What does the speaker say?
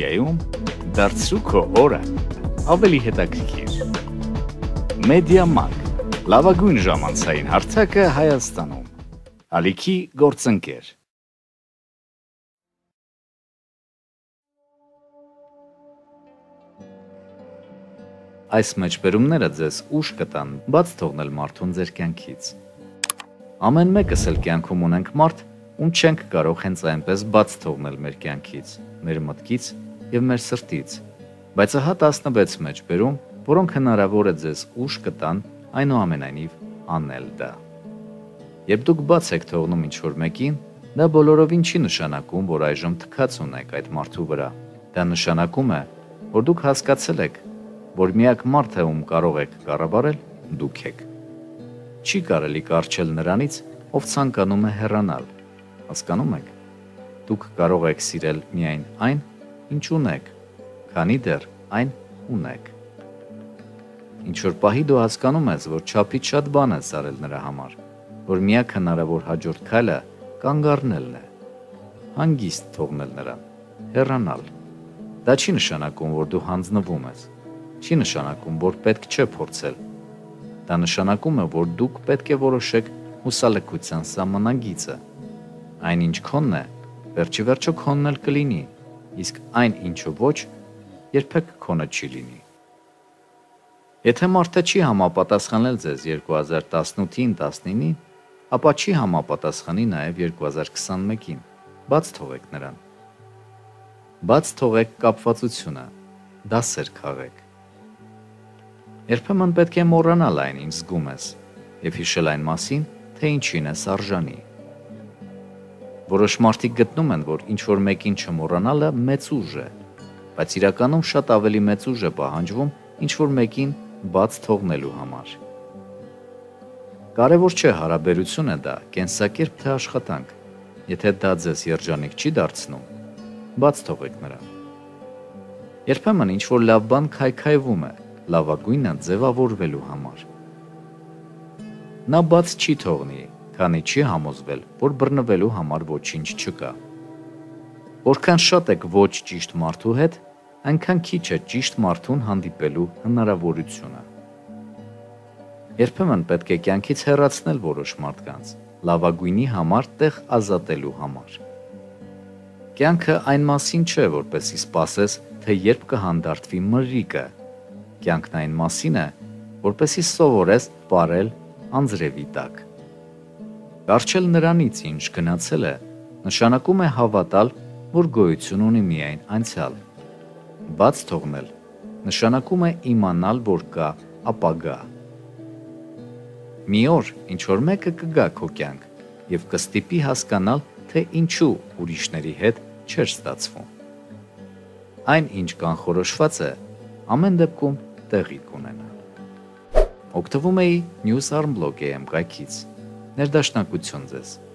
մեդիայում դարձրու քո օրը ավելի հետաքրքիր։ Մեդիամարկ, լավագույն ժամանցային հարթակը Հայաստանում։ Ալիքի գործընկեր։ Այս մեջբերումները ձեզ ուշ կտան բաց թողնել մարդուն ձեր կյանքից։ Ամեն մեկս էլ կյանքում ունենք մարդ, ում չենք կարող հենց այնպես բաց թողնել մեր կյանքից, մեր մտքից և մեր սրտից, բայց ահա 16 մեջբերում, որոնք հնարավոր է ձեզ ուշ կտան այնուամենայնիվ անել դա։ Երբ դուք բաց եք թողնում ինչ-որ մեկին, դա բոլորովին չի նշանակում, որ այժմ թքած ունեք այդ մարդու վրա։ Դա նշանակում է, որ դուք հասկացել եք, որ միակ մարդը, ում կարող եք կառավարել, դուք եք։ Չի կարելի կառչել նրանից, ով ցանկանում է հեռանալ։ Հասկանում եք։ Դուք կարող եք սիրել միայն այն, ինչ ունեք, քանի դեռ այն ունեք։ Ինչ-որ պահի դու հասկանում ես, որ չափից շատ բան ես արել նրա համար, որ միակ հնարավոր հաջորդ քայլը կանգ առնելն է, հանգիստ թողնել նրան, հեռանալ։ Դա չի նշանակում, որ դու հանձնվում ես, չի նշանակում, որ պետք չէ փորձել։ Դա նշանակում է, որ դուք պետք է որոշեք հուսալքության սահմանագիծը։ Այն ինչ քոնն է, վերջի վերջո քոնն էլ կլինի, իսկ այն ինչը ոչ, երբեք քոնը չի լինի։ Եթե մարդը չի համապատասխանել ձեզ 2018-ին, 19-ին, ապա չի համապատասխանի նաև 2021-ին։ Բաց թողեք նրան։ Բաց թողեք կապվածությունը, դասեր քաղեք։ Երբեմն պետք է մոռանալ այն, ինչ զգում ես, և հիշել այն մասին, թե ինչին ես արժանի։ Որոշ մարդիկ գտնում են, որ ինչ-որ մեկին չմոռանալը մեծ ուժ է, բայց իրականում շատ ավելի մեծ ուժ է պահանջվում ինչ-որ մեկին բաց թողնելու համար։ Կարևոր չէ հարաբերություն է դա, կենսակերպ թե աշխատանք։ Եթե դա ձեզ երջանիկ չի դարձնում, բաց թողեք նրան։ Երբեմն ինչ-որ լավ բան քայքայվում է, լավագույնը ձևավորվելու համար։ Նա բաց չի թողնի, քանի չի համոզվել, որ բռնվելու համար ոչինչ չկա։ Որքան շատ եք ոչ ճիշտ մարդու հետ, այնքան քիչ է ճիշտ մարդուն հանդիպելու հնարավորությունը։ Երբեմն պետք է կյանքից հեռացնել որոշ մարդկանց, լավագույնի համար տեղ ազատելու համար։ Կյանքը այն մասին չէ, որպեսզի սպասես, թե երբ կհանդարտվի մրրիկը։ Կյանքն այն մասին է, որպեսզի սովորես պարել անձրևի տակ։ Կառչել նրանից, ինչ գնացել է, նշանակում է հավատալ, որ գոյություն ունի միայն անցյալ։ Բաց թողնել նշանակում է իմանալ, որ կա ապագա։ Մի օր ինչ-որ մեկը կգա քո կյանք և կստիպի հասկանալ, թե ինչու ուրիշների հետ չէր ստացվում։ Այն, ինչ կանխորոշված է, ամեն դեպքում տեղի կունենա։ Օգտվում էի News Arm Blog.am կայքից։ Ներդաշնակություն ձեզ։